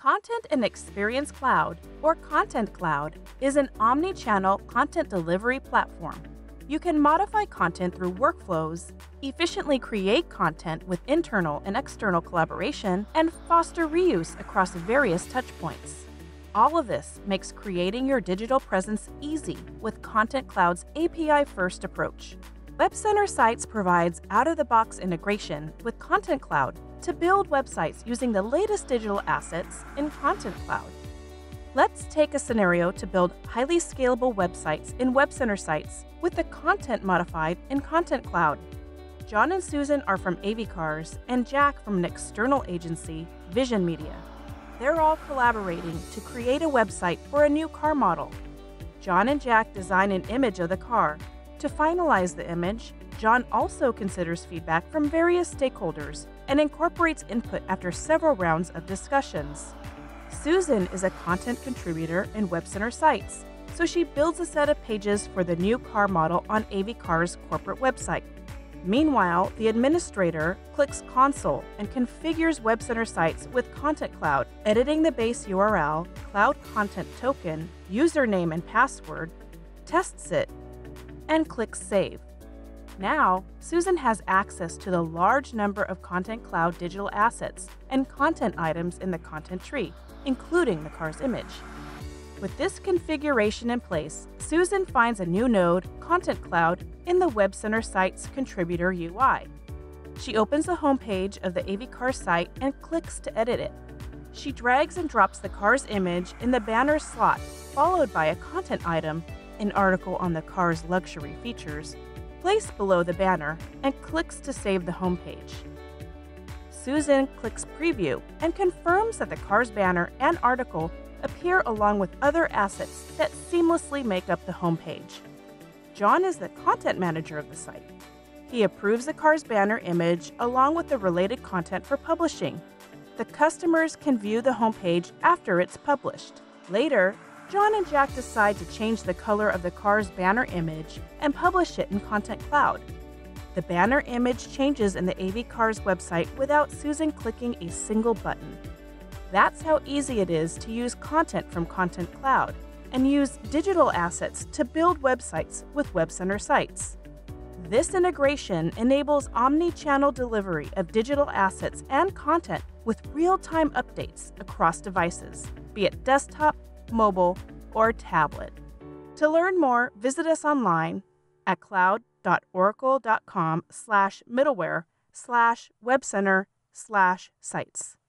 Content and Experience Cloud, or Content Cloud, is an omni-channel content delivery platform. You can modify content through workflows, efficiently create content with internal and external collaboration, and foster reuse across various touchpoints. All of this makes creating your digital presence easy with Content Cloud's API-first approach. WebCenter Sites provides out-of-the-box integration with Content Cloud to build websites using the latest digital assets in Content Cloud. Let's take a scenario to build highly scalable websites in WebCenter Sites with the content modified in Content Cloud. John and Susan are from AV Cars and Jack from an external agency, Vision Media. They're all collaborating to create a website for a new car model. John and Jack design an image of the car. To finalize the image, John also considers feedback from various stakeholders and incorporates input after several rounds of discussions. Susan is a content contributor in WebCenter Sites, so she builds a set of pages for the new car model on AV Car's corporate website. Meanwhile, the administrator clicks Console and configures WebCenter Sites with Content Cloud, editing the base URL, Cloud Content Token, username and password, tests it, and clicks Save. Now, Susan has access to the large number of Content Cloud digital assets and content items in the content tree, including the car's image. With this configuration in place, Susan finds a new node, Content Cloud, in the WebCenter Sites contributor UI. She opens the homepage of the AV Car site and clicks to edit it. She drags and drops the car's image in the banner slot, followed by a content item, an article on the car's luxury features, placed below the banner, and clicks to save the homepage. Susan clicks Preview and confirms that the car's banner and article appear along with other assets that seamlessly make up the homepage. John is the content manager of the site. He approves the car's banner image along with the related content for publishing. The customers can view the homepage after it's published. Later, John and Jack decide to change the color of the car's banner image and publish it in Content Cloud. The banner image changes in the AV Cars website without Susan clicking a single button. That's how easy it is to use content from Content Cloud and use digital assets to build websites with WebCenter Sites. This integration enables omni-channel delivery of digital assets and content with real-time updates across devices, be it desktop, mobile, or tablet. To learn more, visit us online at cloud.oracle.com/middleware/webcenter/sites.